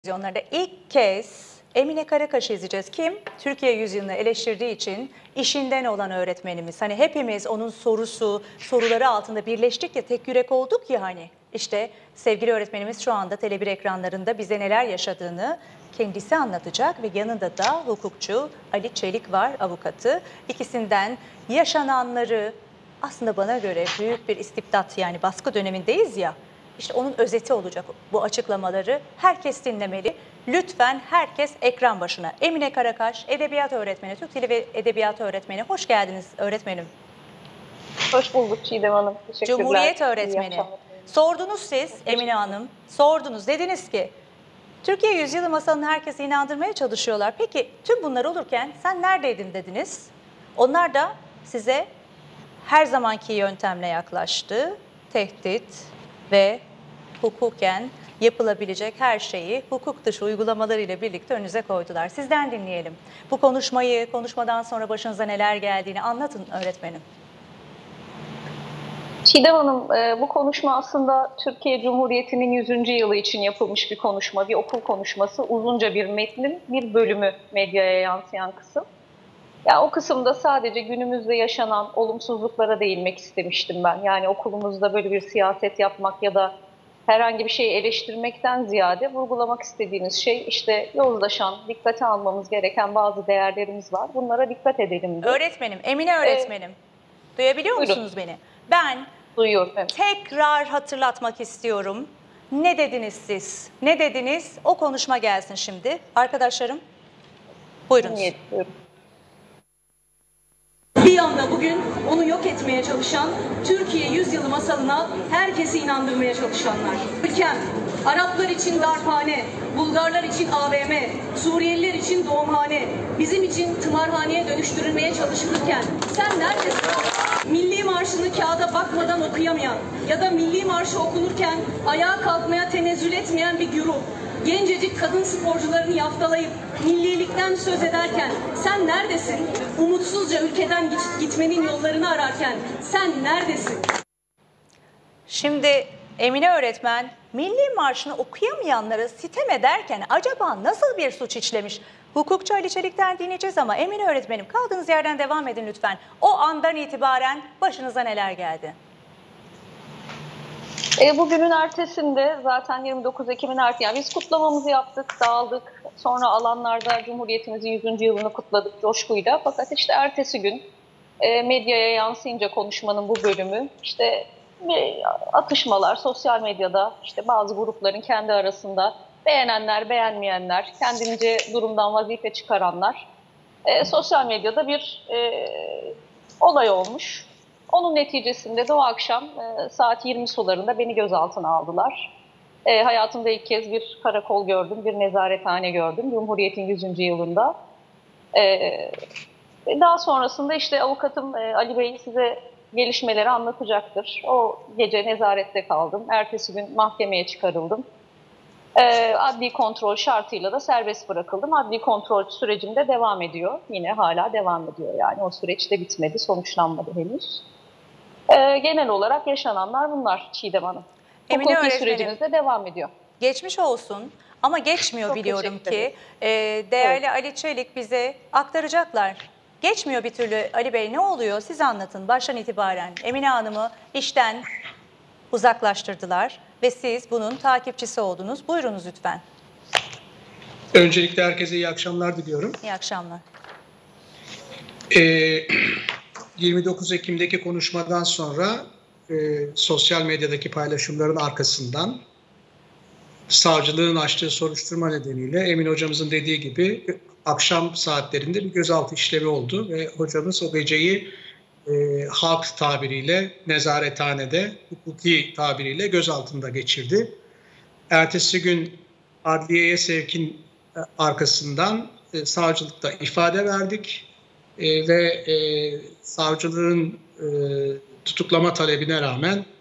Televizyonlarda ilk kez Emine Karakaş'ı izleyeceğiz. Kim? Türkiye yüzyılını eleştirdiği için işinden olan öğretmenimiz. Hani hepimiz onun soruları altında birleştik ya, tek yürek olduk ya hani. İşte sevgili öğretmenimiz şu anda Tele1 ekranlarında bize neler yaşadığını kendisi anlatacak ve yanında da hukukçu Ali Çelik var, avukatı. İkisinden yaşananları, aslında bana göre büyük bir istibdat, yani baskı dönemindeyiz ya. İşte onun özeti olacak bu açıklamaları. Herkes dinlemeli. Lütfen herkes ekran başına. Emine Karakaş, edebiyat öğretmeni, Türk Dili ve Edebiyatı öğretmeni. Hoş geldiniz öğretmenim. Hoş bulduk Çiğdem Hanım. Teşekkürler. Cumhuriyet öğretmeni. Sordunuz siz Emine Hanım. Sordunuz. Dediniz ki Türkiye Yüzyılı masalını herkese inandırmaya çalışıyorlar. Peki tüm bunlar olurken sen neredeydin dediniz. Onlar da size her zamanki yöntemle yaklaştı. Tehdit ve hukuken yapılabilecek her şeyi hukuk dışı uygulamalarıyla birlikte önünüze koydular. Sizden dinleyelim. Bu konuşmadan sonra başınıza neler geldiğini anlatın öğretmenim. Çiğdem Hanım, bu konuşma aslında Türkiye Cumhuriyeti'nin 100. yılı için yapılmış bir konuşma, bir okul konuşması. Uzunca bir metnin bir bölümü medyaya yansıyan kısım. Ya o kısımda sadece günümüzde yaşanan olumsuzluklara değinmek istemiştim ben. Yani okulumuzda böyle bir siyaset yapmak ya da herhangi bir şeyi eleştirmekten ziyade vurgulamak istediğiniz şey işte yozlaşan, dikkate almamız gereken bazı değerlerimiz var. Bunlara dikkat edelim diye. Öğretmenim, Emine öğretmenim. Duyabiliyor Buyurun. musunuz beni? Ben Duyuyorum. Evet. tekrar hatırlatmak istiyorum. Ne dediniz siz? Ne dediniz? O konuşma gelsin şimdi. Arkadaşlarım, buyurunuz. Buyurun. Bir yanda bugün onu yok etmeye çalışan, Türkiye yüzyılı masalına herkesi inandırmaya çalışanlar. Ülkem, Araplar için darphane, Bulgarlar için AVM, Suriyeliler için doğumhane, bizim için tımarhaneye dönüştürülmeye çalışılırken sen neredesin? Milli Marşı'nı kağıda bakmadan okuyamayan ya da Milli Marşı okunurken ayağa kalkmaya tenezzül etmeyen bir güruh. Gencecik kadın sporcularını yaftalayıp millilikten söz ederken sen neredesin? Umutsuzca ülkeden gitmenin yollarını ararken sen neredesin? Şimdi Emine öğretmen Milli Marşı'nı okuyamayanlara sitem ederken acaba nasıl bir suç işlemiş? Hukukçu Ali Çelik'ten dinleyeceğiz ama Emine öğretmenim kaldığınız yerden devam edin lütfen. O andan itibaren başınıza neler geldi? Bugünün ertesinde zaten 29 Ekim'in yani biz kutlamamızı yaptık, dağıldık. Sonra alanlarda Cumhuriyetimizin 100. yılını kutladık coşkuyla. Fakat işte ertesi gün medyaya yansıyınca konuşmanın bu bölümü işte atışmalar sosyal medyada, işte bazı grupların kendi arasında beğenenler, beğenmeyenler, kendince durumdan vazife çıkaranlar, sosyal medyada bir olay olmuş. Onun neticesinde de o akşam saat 20 sularında beni gözaltına aldılar. Hayatımda ilk kez bir karakol gördüm, bir nezarethane gördüm Cumhuriyet'in 100. yılında. Daha sonrasında işte avukatım Ali Bey size gelişmeleri anlatacaktır. O gece nezarette kaldım. Ertesi gün mahkemeye çıkarıldım. Adli kontrol şartıyla da serbest bırakıldım. Adli kontrol sürecim de devam ediyor. Yine hala devam ediyor yani. O süreç de bitmedi, sonuçlanmadı henüz. Genel olarak yaşananlar bunlar Çiğdem Hanım. Hukuki sürecimiz de devam ediyor. Geçmiş olsun ama geçmiyor. Çok biliyorum ki. Değerli evet. Ali Çelik bize aktaracaklar. Geçmiyor bir türlü Ali Bey, ne oluyor? Siz anlatın baştan itibaren. Emine Hanım'ı işten uzaklaştırdılar ve siz bunun takipçisi oldunuz. Buyurunuz lütfen. Öncelikle herkese iyi akşamlar diliyorum. İyi akşamlar. 29 Ekim'deki konuşmadan sonra sosyal medyadaki paylaşımların arkasından savcılığın açtığı soruşturma nedeniyle Emin hocamızın dediği gibi akşam saatlerinde bir gözaltı işlemi oldu ve hocamız o geceyi halk tabiriyle nezarethanede, hukuki tabiriyle gözaltında geçirdi. Ertesi gün adliyeye sevkin arkasından savcılıkta ifade verdik. Ve savcılığın tutuklama talebine rağmen